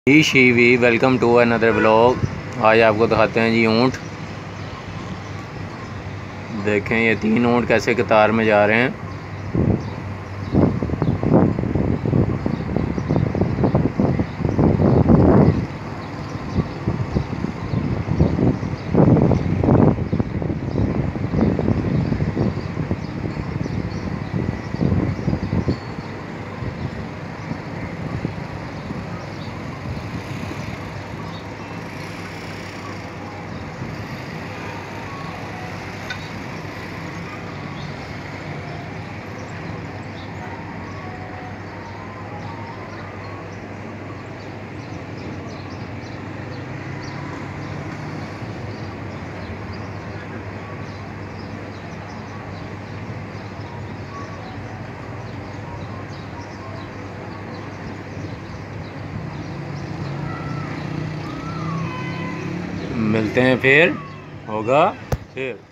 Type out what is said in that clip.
जी शीवी welcome to another vlog. आज आपको दिखाते हैं जी ऊँट। देखें ये 3 ऊँट कैसे कतार में जा रहे हैं। मिलते हैं फिर, होगा फिर।